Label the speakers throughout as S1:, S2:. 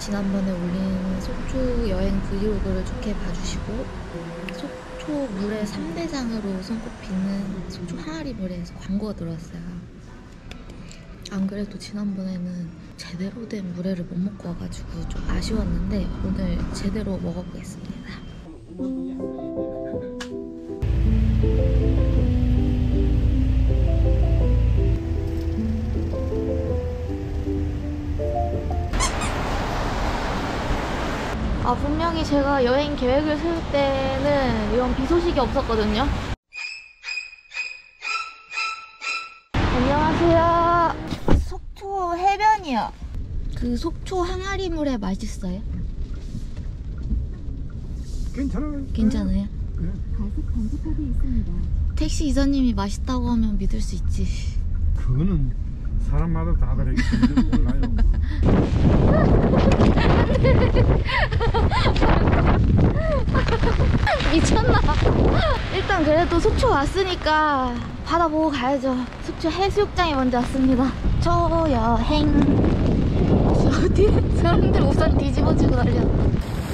S1: 지난번에 올린 속초 여행 브이로그를 좋게 봐주시고 속초 물의 3대장으로 손꼽히는 속초 항아리 물에서 광고가 들어왔어요. 안 그래도 지난번에는 제대로 된 물회를 못 먹고 와가지고 좀 아쉬웠는데 오늘 제대로 먹어보겠습니다. 분명히 제가 여행 계획을 세울 때는 이런 비 소식이 없었거든요. 안녕하세요. 속초 해변이요. 그 속초 항아리 물회 맛있어요?
S2: 괜찮아요.
S1: 괜찮아요?
S2: 네.
S3: 과속 단속하고 있습니다.
S1: 택시 기사님이 맛있다고 하면 믿을 수 있지.
S2: 그거는 사람마다 다 다르기 때문에 몰라요.
S1: 미쳤나? 일단 그래도 속초 왔으니까 바다 보고 가야죠. 속초 해수욕장에 먼저 왔습니다. 저 여행. 어디 사람들 우산 뒤집어지고 난리야.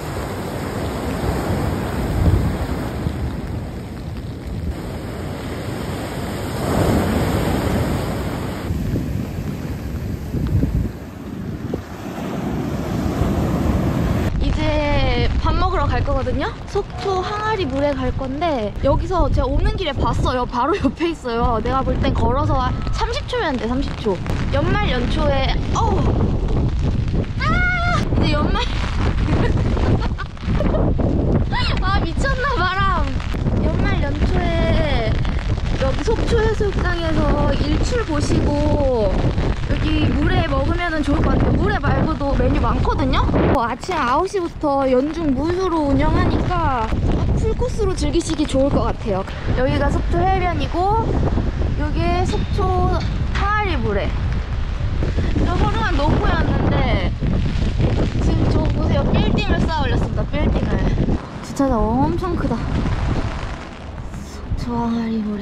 S1: 갈 거거든요? 속초 항아리 물에 갈 건데 여기서 제가 오는 길에 봤어요. 바로 옆에 있어요. 내가 볼 땐 걸어서 30초면 돼. 30초. 연말 연초에 이제 연말 미쳤나 바람. 연말 연초에 여기 속초 해수욕장에서 일출 보시고 여기 물회 먹으면 좋을 것 같아요. 물회 말고도 메뉴 많거든요? 아침 9시부터 연중 무휴로 운영하니까 풀코스로 즐기시기 좋을 것 같아요. 여기가 속초 해변이고 여기에 속초 항아리 물회. 저 허름한 노포였는데 지금 저 보세요. 빌딩을 쌓아 올렸습니다. 빌딩을. 주차장 엄청 크다. 속초 항아리 물회.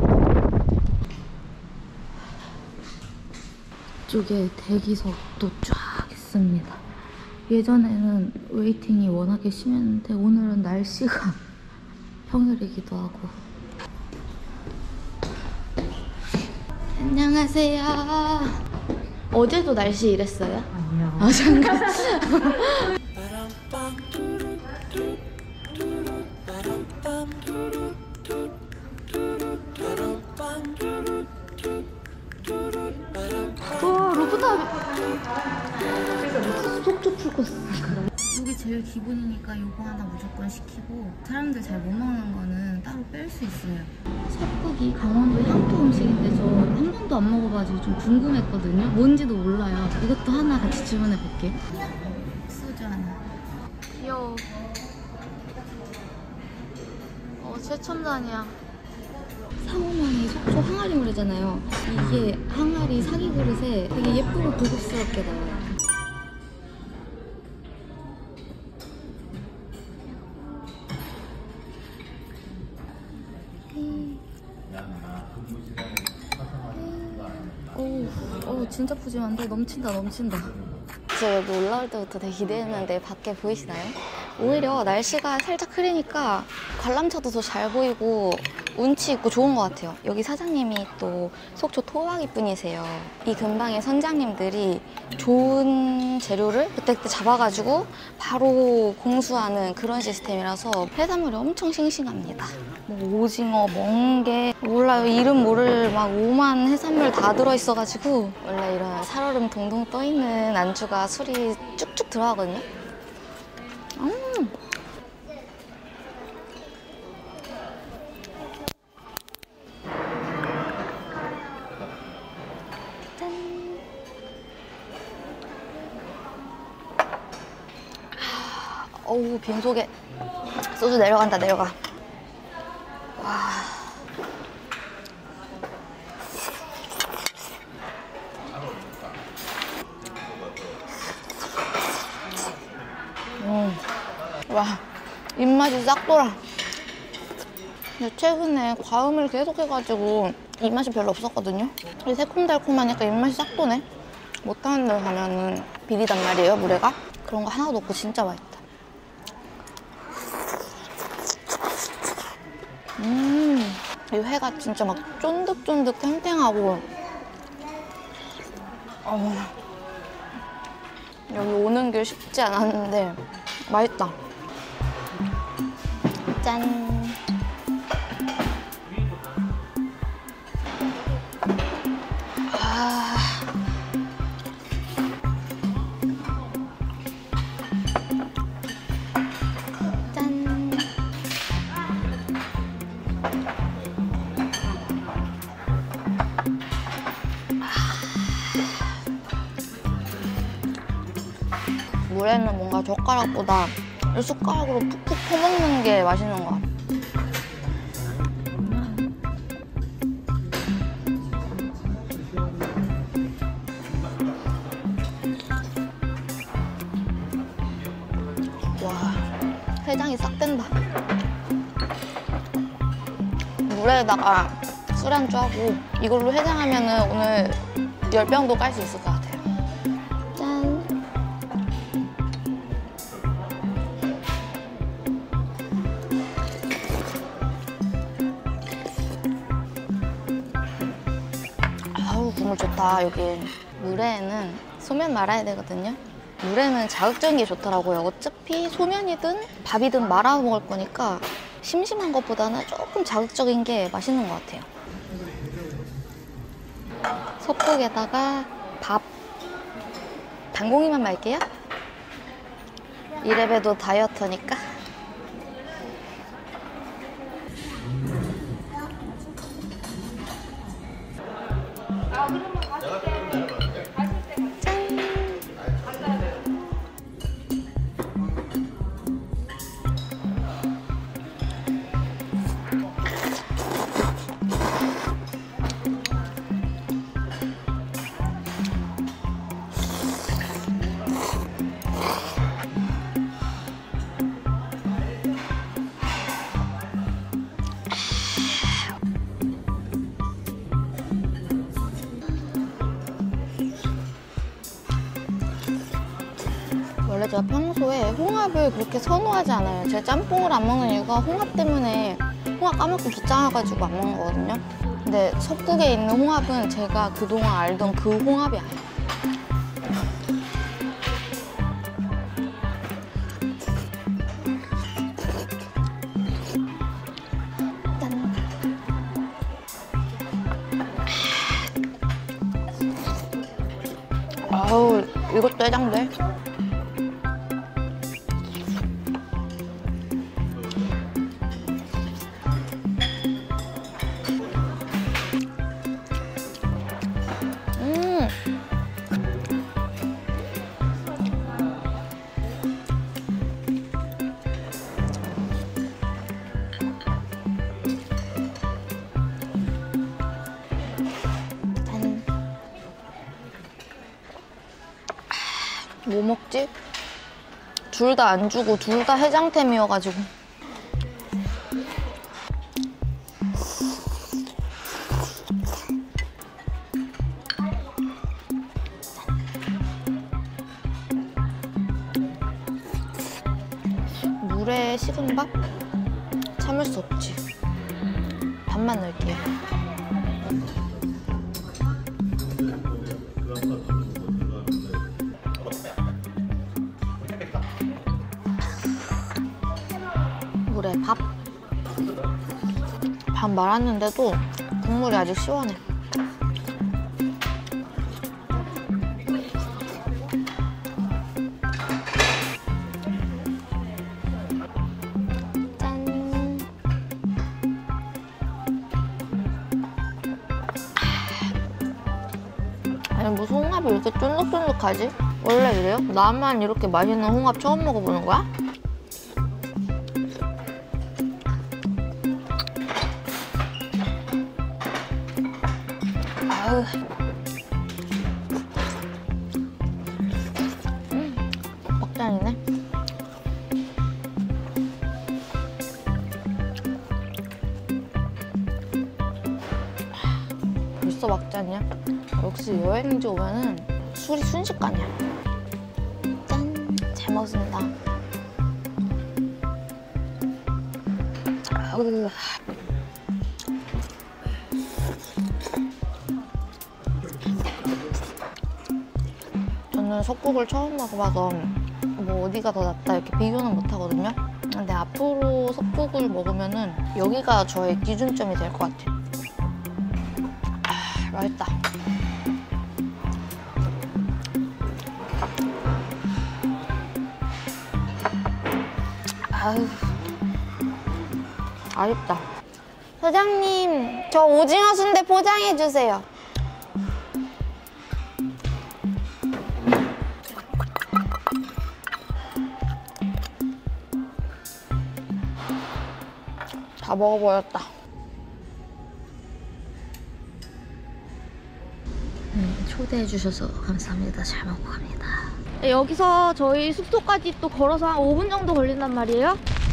S1: 이쪽에 대기석도 쫙 있습니다. 예전에는 웨이팅이 워낙에 심했는데 오늘은 날씨가 평일이기도 하고. 안녕하세요. 어제도 날씨 이랬어요?
S3: 아니요.
S1: 아 잠깐. 와 루프탑. 속초 풀코스. 이게 제일 기본이니까 이거 하나 무조건 시키고 사람들 잘 못 먹는 거는 따로 뺄 수 있어요. 섭국이 강원도 향토 음식인데 저 한 번도 안 먹어가지고 좀 궁금했거든요. 뭔지도 몰라요. 이것도 하나 같이 주문해 볼게요. 소주 하나. 귀여워. 최첨단이야. 상호만이 속초 항아리 물회잖아요. 이게 항아리 사기 그릇에 되게 예쁘고 고급스럽게 나와요. 오, 진짜 푸짐한데? 넘친다. 제가 여기 올라올 때부터 되게 기대했는데 밖에 보이시나요? 오히려 날씨가 살짝 흐리니까 관람차도 더 잘 보이고 운치 있고 좋은 것 같아요. 여기 사장님이 또 속초 토박이 분이세요. 이 근방의 선장님들이 좋은 재료를 그때그때 잡아가지고 바로 공수하는 그런 시스템이라서 해산물이 엄청 싱싱합니다. 뭐 오징어, 멍게, 몰라요. 이름 모를 막 오만 해산물 다 들어있어가지고 원래 이런 살얼음 동동 떠있는 안주가 술이 쭉쭉 들어가거든요. 짠. 어우, 빈속에 소주 내려간다. 와. 와, 입맛이 싹 돌아. 근데 최근에 과음을 계속 해가지고 입맛이 별로 없었거든요. 새콤달콤하니까 입맛이 싹 도네. 못하는 데 가면은 비리단 말이에요, 물회가. 그런 거 하나도 없고 진짜 맛있다. 이 회가 진짜 막 쫀득쫀득 탱탱하고 여기 오는 길 쉽지 않았는데 맛있다. 짠. 짠. 물에는 뭔가 젓가락보다 이 숟가락으로 푹푹 퍼먹는 게 맛있는 것 같아. 와, 해장이 싹 된다. 물에다가 술안주하고 이걸로 해장하면 오늘 10병도 깔 수 있을 것 같아요. 짠. 아우, 국물 좋다. 여기 물회에는 소면 말아야 되거든요. 물회는 자극적인 게 좋더라고요. 어차피 소면이든 밥이든 말아 먹을 거니까 심심한 것보다는 조금 자극적인 게 맛있는 것 같아요. 솥국에다가 밥, 당공이만 말게요. 이래봬도 다이어트니까. 원래 제가 평소에 홍합을 그렇게 선호하지 않아요. 제가 짬뽕을 안 먹는 이유가 홍합 때문에 홍합 까먹고 귀찮아가지고 안 먹는 거거든요. 근데 섭국에 있는 홍합은 제가 그동안 알던 그 홍합이 아니에요. 짠. 아우, 이것도 해장돼. 뭐 먹지? 둘 다 안 주고 둘 다 해장템이어가지고. 물에 식은 밥? 참을 수 없지. 밥만 넣을게요. 물에 밥. 밥 말았는데도 국물이 아직 시원해. 짠. 아니, 무슨 홍합이 이렇게 쫀득쫀득하지? 원래 이래요? 나만 이렇게 맛있는 홍합 처음 먹어보는 거야? 아우. 막장이네. 벌써 막장이야? 역시 여행지 오면은 술이 순식간이야. 짠! 잘 잘 먹습니다. 아우. 저는 속국을 처음 먹어봐서 뭐 어디가 더 낫다 이렇게 비교는 못 하거든요. 근데 앞으로 속국을 먹으면은 여기가 저의 기준점이 될 것 같아요. 맛있다. 아유, 아쉽다. 사장님, 저 오징어 순대 포장해주세요. 다 먹어버렸다. 초대해주셔서 감사합니다. 잘 먹고 갑니다. 여기서 저희 숙소까지 또 걸어서 한 5분 정도 걸린단 말이에요.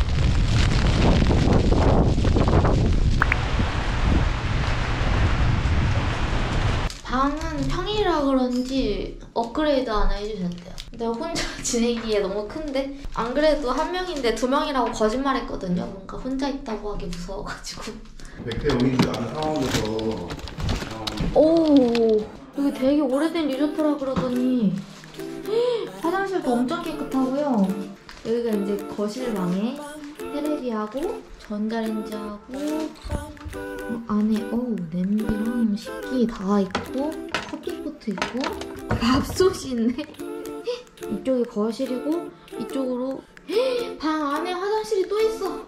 S1: 방은 평일이라 그런지 업그레이드 하나 해주셨대요. 내가 혼자 지내기에 너무 큰데? 안 그래도 한 명인데 2명이라고 거짓말했거든요. 뭔가 혼자 있다고 하기 무서워가지고.
S4: 맥대 영인지 아는 상황에서
S1: 오, 여기 되게 오래된 리조트라 그러더니 화장실도 엄청 깨끗하고요. 여기가 이제 거실방에 테레비하고 전자레인지하고 안에 냄비랑 식기 다 있고 커피포트 있고 밥솥이 있네. 이쪽이 거실이고 이쪽으로 방 안에 화장실이 또 있어.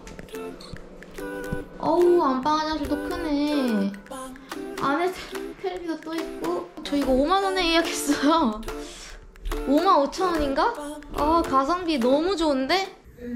S1: 어우, 안방 화장실도 크네. 안에 텔레비도 또 있고. 저 이거 5만 원에 예약했어요. 55,000원인가? 아, 가성비 너무 좋은데?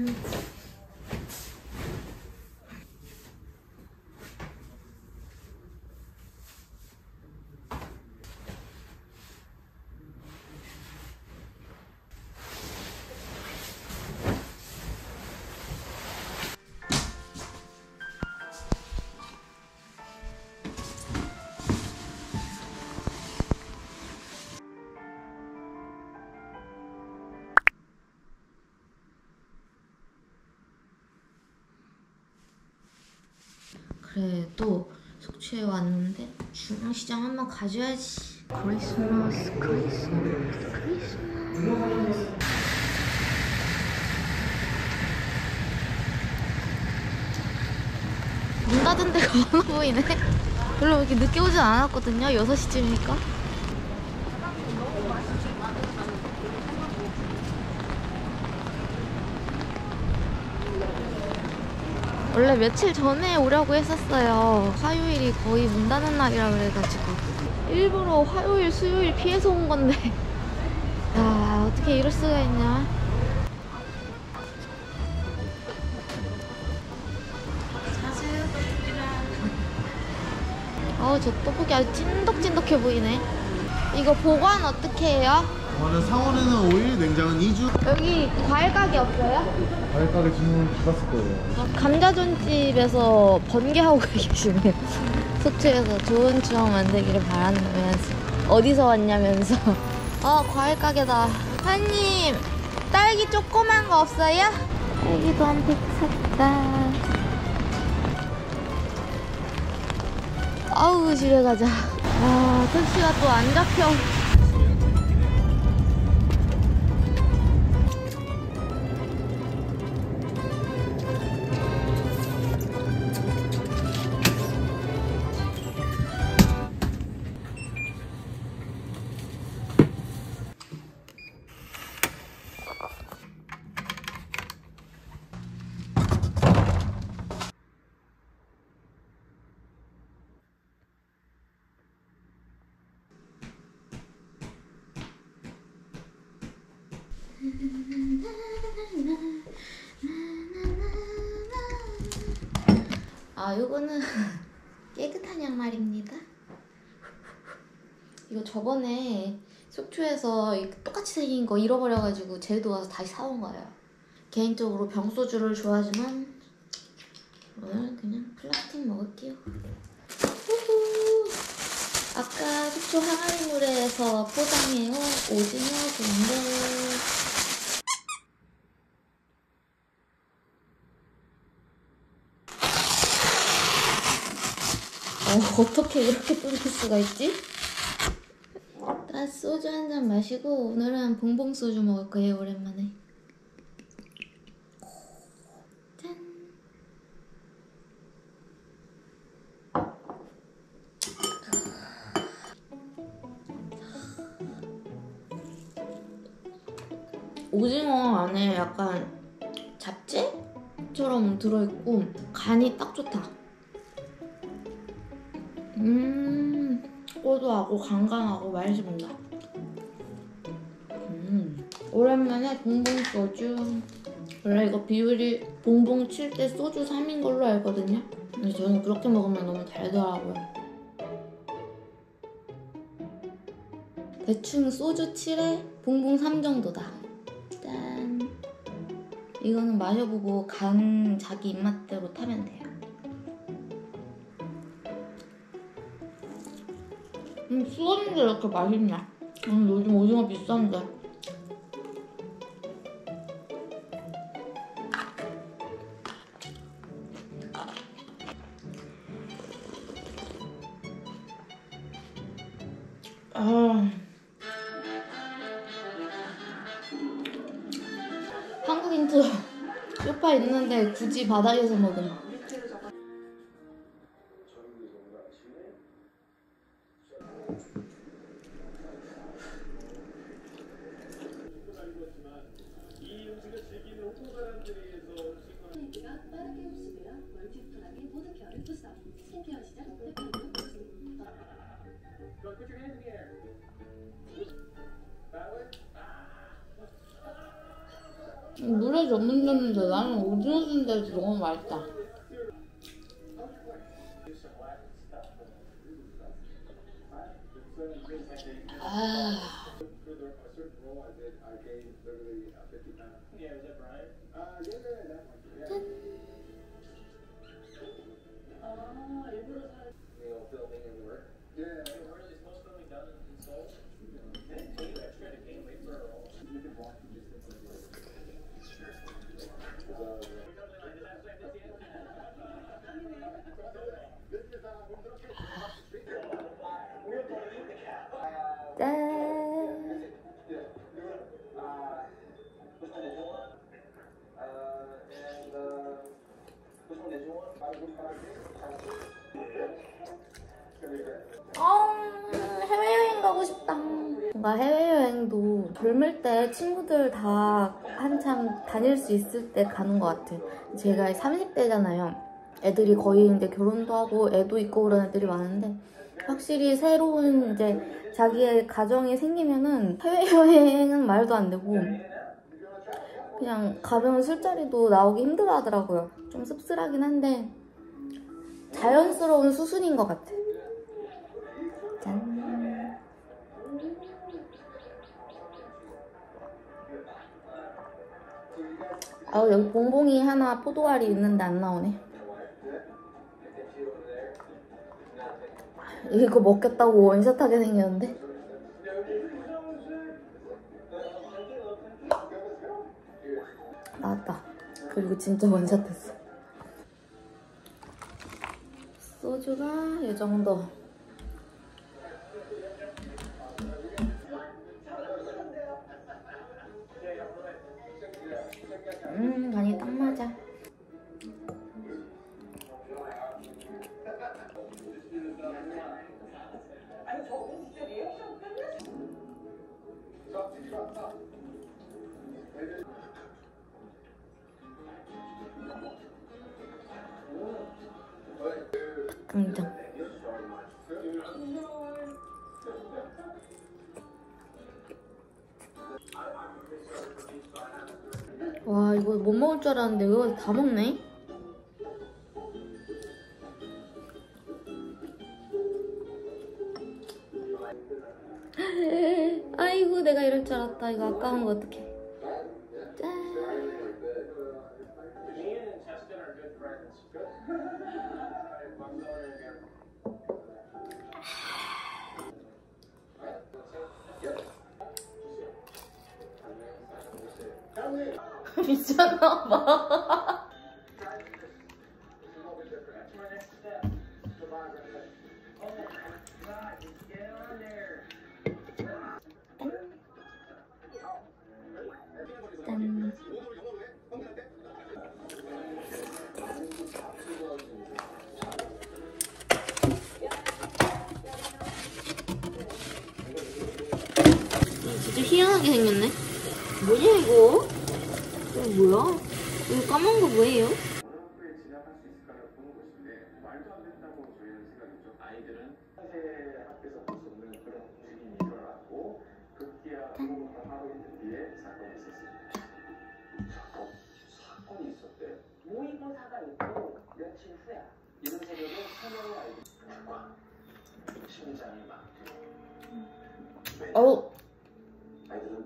S1: 그래도 속초에 왔는데 중앙시장 한번 가줘야지. 크리스마스. 문 닫은 데가 많아 보이네. 별로 이렇게 늦게 오진 않았거든요. 6시쯤이니까. 원래 며칠 전에 오려고 했었어요. 화요일이 거의 문 닫는 날이라 그래가지고 일부러 화요일, 수요일 피해서 온 건데 야, 어떻게 이럴 수가 있냐. 저 떡볶이 아주 찐덕찐덕해 보이네. 이거 보관 어떻게 해요?
S4: 상온에는 5일, 냉장은 2주.
S1: 여기 과일 가게 없어요?
S2: 과일 가게 주문 받았을 거예요.
S1: 감자전집에서 번개하고 계시네요. 속초에서 좋은 추억 만들기를 바란다면서 어디서 왔냐면서. 과일 가게다. 사장님, 딸기 조그만 거 없어요? 딸기도 한 팩 샀다. 아우, 집에 가자. 택시가 또 안 잡혀. 요거는 깨끗한 양말입니다. 이거 저번에 속초에서 똑같이 생긴 거 잃어버려가지고 제주도 와서 다시 사온 거예요. 개인적으로 병소주를 좋아하지만 오늘은 그냥 플라스틱 먹을게요. 후후. 아까 속초 항아리물에서 포장해온 오징어 순대. 어떻게 이렇게 끊길 수가 있지? 나 소주 한 잔 마시고 오늘은 봉봉 소주 먹을 거예요. 오랜만에. 짠. 오징어 안에 약간 잡채처럼 들어있고 간이 딱 좋다. 고소하고 간간하고 맛있습니다. 오랜만에 봉봉 소주. 원래 이거 비율이 봉봉 칠 때 소주 3인 걸로 알거든요. 근데 저는 그렇게 먹으면 너무 달더라고요. 대충 소주 7에 봉봉 3 정도다. 짠. 이거는 마셔보고 간 자기 입맛대로 타면 돼요. 수원인데 이렇게 맛있냐? 요즘 오징어 비싼데. 한국인도 소파 있는데 굳이 바닥에서 먹음. 물에 전문점인데 나는 오징어 순대도 너무 맛있다. 해외여행 가고 싶다. 뭔가 해외여행도 젊을 때 친구들 다 한참 다닐 수 있을 때 가는 것 같아. 제가 30대잖아요. 애들이 거의 이제 결혼도 하고 애도 있고 그런 애들이 많은데 확실히 새로운 이제 자기의 가정이 생기면은 해외여행은 말도 안 되고 그냥 가벼운 술자리도 나오기 힘들어 하더라고요. 좀 씁쓸하긴 한데 자연스러운 수순인 것 같아. 짠. 아우, 여기 봉봉이 하나 포도알이 있는데 안 나오네. 이거 먹겠다고 원샷하게 생겼는데? 나왔다. 그리고 진짜 원샷했어. 소주가 이 정도. 간이 딱 맞아. 닭강정. 와, 이거 못 먹을 줄 알았는데 이거 다 먹네? 아이고, 내가 이럴 줄 알았다. 이거 아까운 거 어떡해. 짠. 미쳤나봐. 좀 희한하게 생겼네. 뭐냐 이거? 이거 뭐야? 이거 까만 거 뭐예요?
S5: 모의고사가 있고 며칠 후야. 이런 새벽에 서명의 아이들 특과 심장이 막히고.
S1: 어우.
S5: 아이들은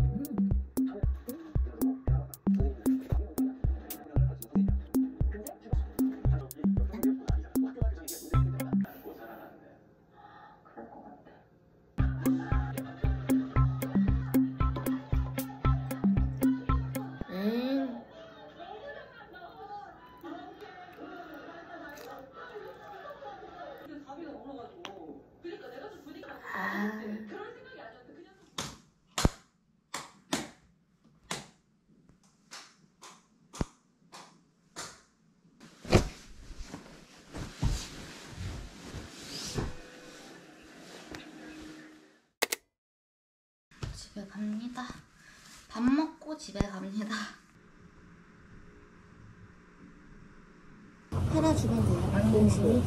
S1: 집에 갑니다. 밥 먹고 집에 갑니다. 팔아주면 돼요. 음식이.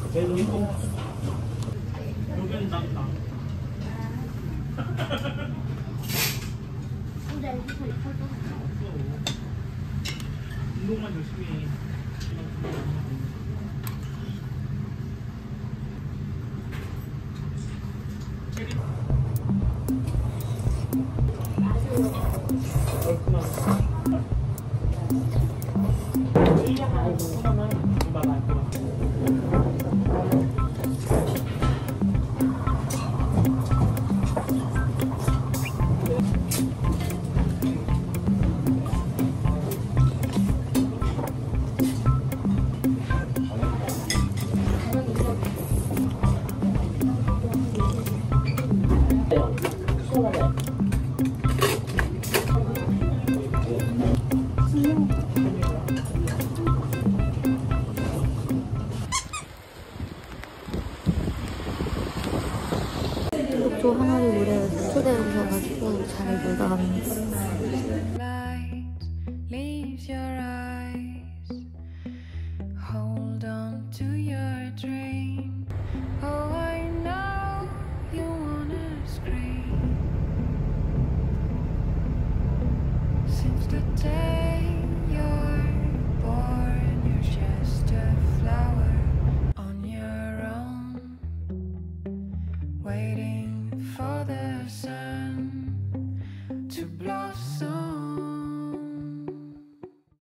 S2: 운동만 열심히 해.
S1: 또 항아리 물에 초대해 주셔가지고 잘 놀다 갑니다.
S6: Light leaves your eyes.